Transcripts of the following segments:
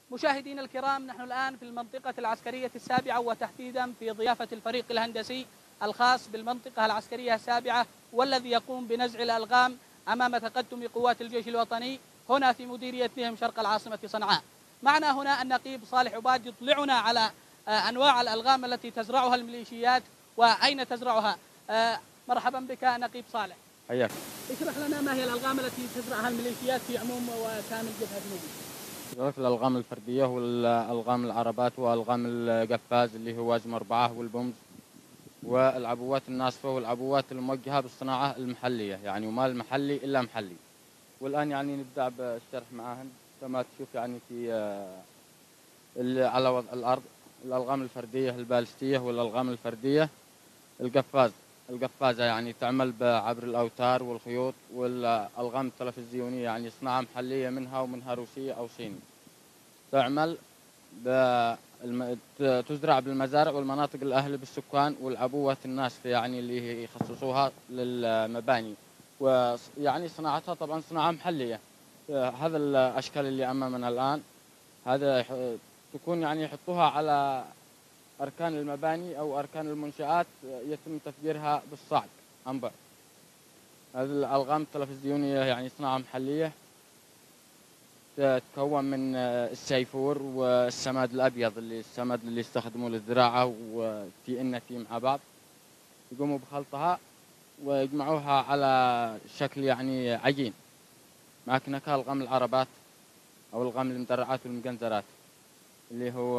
مشاهدينا الكرام، نحن الآن في المنطقة العسكرية السابعة، وتحديدا في ضيافة الفريق الهندسي الخاص بالمنطقة العسكرية السابعة، والذي يقوم بنزع الألغام أمام تقدم قوات الجيش الوطني هنا في مديرية نهم شرق العاصمة صنعاء. معنا هنا النقيب صالح عباد يطلعنا على أنواع الألغام التي تزرعها الميليشيات وأين تزرعها. مرحبا بك نقيب صالح. حياك. اشرح لنا ما هي الألغام التي تزرعها الميليشيات في عموم وكامل جبهة نوبي. الألغام الفردية والألغام العربات وألغام القفاز اللي هو وزم 4 والبومز والعبوات الناسفة والعبوات الموجهة بالصناعة المحلية، يعني وما المحلي إلا محلي. والآن يعني نبدأ بالشرح معاهن كما تشوف يعني في على الأرض الألغام الفردية البالستية والألغام الفردية القفازة يعني تعمل عبر الأوتار والخيوط، والألغام التلفزيونية يعني صناعة محلية منها ومنها روسية أو صيني، تعمل تزرع بالمزارع والمناطق الأهل بالسكان، والعبوات الناسفة يعني اللي يخصصوها للمباني، ويعني صناعتها طبعا صناعة محلية. هذا الأشكال اللي أمامنا الآن هذا تكون يعني يحطوها على أركان المباني أو أركان المنشآت، يتم تفجيرها بالصعق عن بعد. هذه الألغام التلفزيونية يعني صناعة محلية، تتكون من السيفور والسماد الأبيض السماد اللي يستخدموه للزراعة وتي إن تي مع بعض، يقوموا بخلطها ويجمعوها على شكل يعني عجين. معك ألغام العربات أو ألغام المدرعات والمجنزرات اللي هو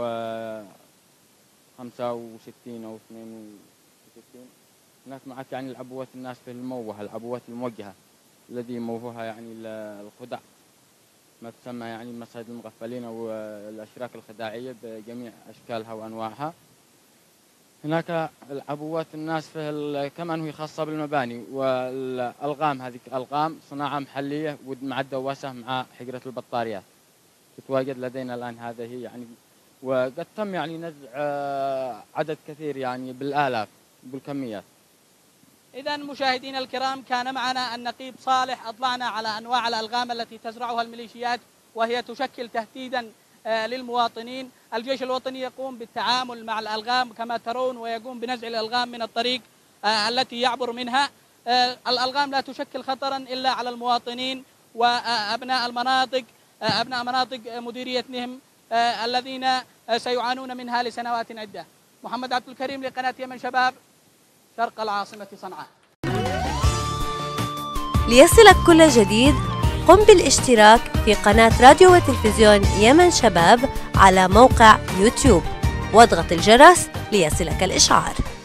65 أو 62. هناك معك يعني العبوات الناسفة الموجهة، العبوات الموجهة الذي يموهوها يعني الخدع، ما تسمى يعني المصايد المغفلين أو الأشراك الخداعية بجميع أشكالها وأنواعها. هناك العبوات الناسفة كمان هي خاصة بالمباني، والألغام هذه ألغام صناعة محلية مع الدواسة مع حجرة البطاريات تتواجد لدينا الآن. هذه يعني وقد تم يعني نزع عدد كثير يعني بالآلاف بالكميات. إذا مشاهدينا الكرام، كان معنا النقيب صالح أطلعنا على أنواع الألغام التي تزرعها الميليشيات وهي تشكل تهديدا للمواطنين. الجيش الوطني يقوم بالتعامل مع الألغام كما ترون، ويقوم بنزع الألغام من الطريق التي يعبر منها. الألغام لا تشكل خطرا إلا على المواطنين وأبناء المناطق، أبناء مناطق مديرية نهم الذين سيعانون منها لسنوات عدة. محمد عبد الكريم لقناة يمن شباب، شرق العاصمة صنعاء. ليصلك كل جديد قم بالاشتراك في قناة راديو وتلفزيون يمن شباب على موقع يوتيوب، واضغط الجرس ليصلك الإشعار.